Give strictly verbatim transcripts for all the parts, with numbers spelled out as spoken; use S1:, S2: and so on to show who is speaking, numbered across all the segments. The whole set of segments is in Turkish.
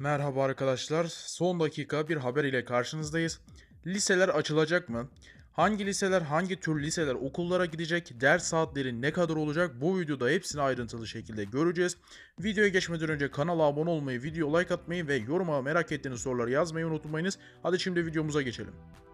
S1: Merhaba arkadaşlar. Son dakika bir haber ile karşınızdayız. Liseler açılacak mı? Hangi liseler, hangi tür liseler okullara gidecek? Ders saatleri ne kadar olacak? Bu videoda hepsini ayrıntılı şekilde göreceğiz. Videoya geçmeden önce kanala abone olmayı, video like atmayı ve yoruma merak ettiğiniz soruları yazmayı unutmayınız. Hadi şimdi videomuza geçelim.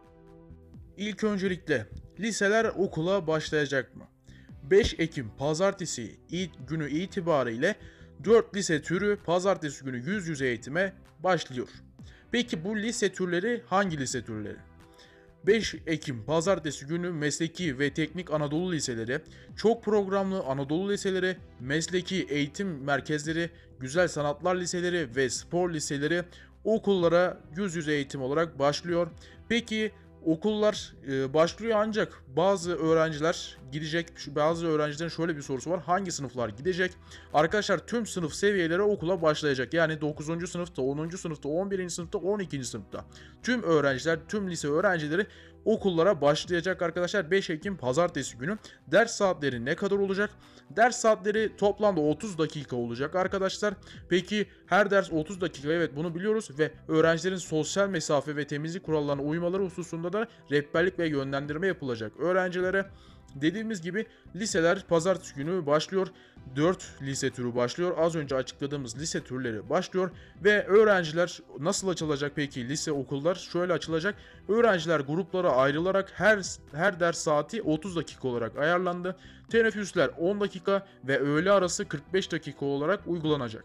S1: İlk öncelikle liseler okula başlayacak mı? beş Ekim pazartesi günü itibariyle dört lise türü pazartesi günü yüz yüze eğitime başlıyor. Peki bu lise türleri hangi lise türleri? beş Ekim pazartesi günü mesleki ve teknik Anadolu liseleri, çok programlı Anadolu liseleri, mesleki eğitim merkezleri, güzel sanatlar liseleri ve spor liseleri okullara yüz yüze eğitim olarak başlıyor. Peki okullar e, başlıyor ancak bazı öğrenciler gidecek. Bazı öğrencilerin şöyle bir sorusu var. Hangi sınıflar gidecek? Arkadaşlar tüm sınıf seviyeleri okula başlayacak. Yani dokuzuncu sınıfta, onuncu sınıfta, on birinci sınıfta, on ikinci sınıfta. Tüm öğrenciler, tüm lise öğrencileri okullara başlayacak arkadaşlar. beş Ekim pazartesi günü. Ders saatleri ne kadar olacak? Ders saatleri toplamda otuz dakika olacak arkadaşlar. Peki her ders otuz dakika, evet bunu biliyoruz ve öğrencilerin sosyal mesafe ve temizlik kurallarına uymaları hususunda da rehberlik ve yönlendirme yapılacak öğrencilere. Dediğimiz gibi liseler pazartesi günü başlıyor. dört lise türü başlıyor. Az önce açıkladığımız lise türleri başlıyor. Ve öğrenciler nasıl açılacak peki lise okullar? Şöyle açılacak. Öğrenciler gruplara ayrılarak her her ders saati otuz dakika olarak ayarlandı. Teneffüsler on dakika ve öğle arası kırk beş dakika olarak uygulanacak.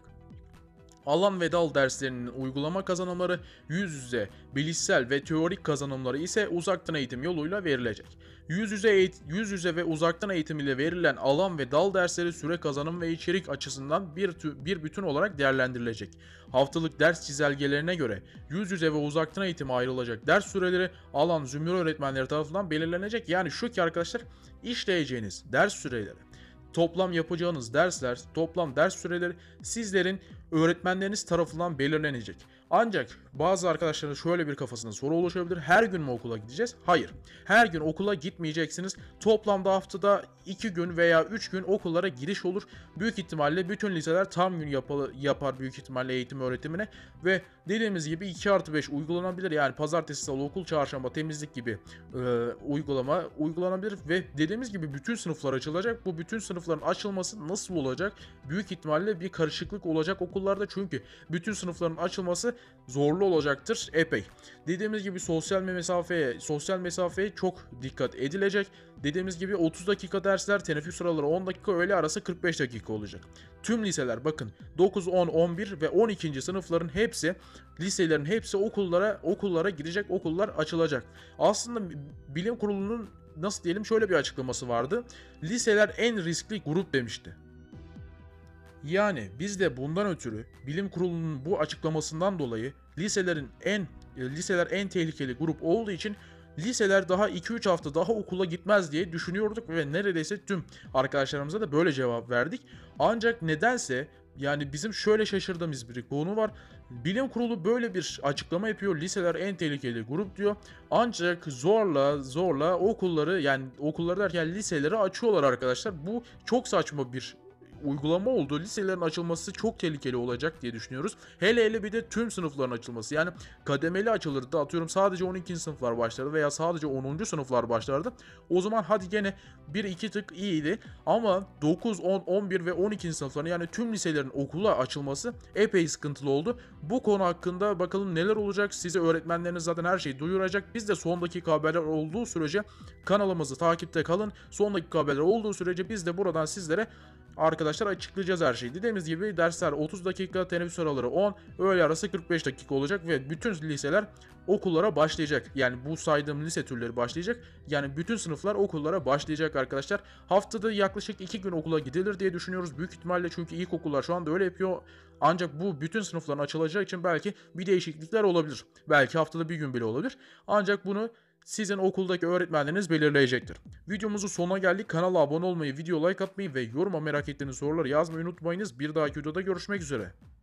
S1: Alan ve dal derslerinin uygulama kazanımları yüz yüze, bilişsel ve teorik kazanımları ise uzaktan eğitim yoluyla verilecek. Yüz yüze, eğit- yüz yüze ve uzaktan eğitim ile verilen alan ve dal dersleri süre kazanım ve içerik açısından bir, bir bütün olarak değerlendirilecek. Haftalık ders çizelgelerine göre yüz yüze ve uzaktan eğitime ayrılacak ders süreleri alan zümre öğretmenleri tarafından belirlenecek. Yani şu ki arkadaşlar, işleyeceğiniz ders süreleri, toplam yapacağınız dersler, toplam ders süreleri sizlerin öğretmenleriniz tarafından belirlenecek. Ancak bazı arkadaşların şöyle bir kafasında soru oluşabilir. Her gün mü okula gideceğiz? Hayır. Her gün okula gitmeyeceksiniz. Toplamda haftada iki gün veya üç gün okullara giriş olur. Büyük ihtimalle bütün liseler tam gün yapar, yapar büyük ihtimalle eğitim öğretimine ve dediğimiz gibi iki artı beş uygulanabilir. Yani pazartesi, salı, okul, çarşamba, temizlik gibi e, uygulama uygulanabilir ve dediğimiz gibi bütün sınıflar açılacak. Bu bütün sınıfların açılması nasıl olacak? Büyük ihtimalle bir karışıklık olacak okullarda, çünkü bütün sınıfların açılması zorlu olacaktır epey. Dediğimiz gibi sosyal mesafeye, sosyal mesafeye çok dikkat edilecek. Dediğimiz gibi otuz dakika dersler, teneffüs araları on dakika, öğle arası kırk beş dakika olacak. Tüm liseler bakın dokuz, on, on bir ve on ikinci sınıfların hepsi, liselerin hepsi okullara okullara gidecek, okullar açılacak. Aslında bilim kurulunun nasıl diyelim şöyle bir açıklaması vardı. Liseler en riskli grup demişti. Yani biz de bundan ötürü bilim kurulunun bu açıklamasından dolayı liselerin en e, liseler en tehlikeli grup olduğu için liseler daha iki üç hafta daha okula gitmez diye düşünüyorduk ve neredeyse tüm arkadaşlarımıza da böyle cevap verdik. Ancak nedense yani bizim şöyle şaşırdığımız bir konu var. Bilim kurulu böyle bir açıklama yapıyor. Liseler en tehlikeli grup diyor. Ancak zorla zorla okulları, yani okulları derken liseleri açıyorlar arkadaşlar. Bu çok saçma bir uygulama oldu. Liselerin açılması çok tehlikeli olacak diye düşünüyoruz. Hele hele bir de tüm sınıfların açılması. Yani kademeli açılırdı. Atıyorum sadece on ikinci sınıflar başlardı veya sadece onuncu sınıflar başlardı. O zaman hadi gene bir iki tık iyiydi. Ama dokuz, on, on bir ve on ikinci sınıfların, yani tüm liselerin okula açılması epey sıkıntılı oldu. Bu konu hakkında bakalım neler olacak. Size öğretmenleriniz zaten her şeyi duyuracak. Biz de son dakika haberler olduğu sürece kanalımızı takipte kalın. Son dakika haberler olduğu sürece biz de buradan sizlere arkadaşlar açıklayacağız her şeyi. Dediğimiz gibi dersler otuz dakika, teneffüs araları on, öğle arası kırk beş dakika olacak ve bütün liseler okullara başlayacak. Yani bu saydığım lise türleri başlayacak. Yani bütün sınıflar okullara başlayacak arkadaşlar. Haftada yaklaşık iki gün okula gidilir diye düşünüyoruz. Büyük ihtimalle, çünkü ilkokullar şu anda öyle yapıyor. Ancak bu bütün sınıfların açılacağı için belki bir değişiklikler olabilir. Belki haftada bir gün bile olabilir. Ancak bunu sizin okuldaki öğretmenleriniz belirleyecektir. Videomuzun sonuna geldik. Kanala abone olmayı, video like atmayı ve yoruma merak ettiğiniz soruları yazmayı unutmayınız. Bir dahaki videoda görüşmek üzere.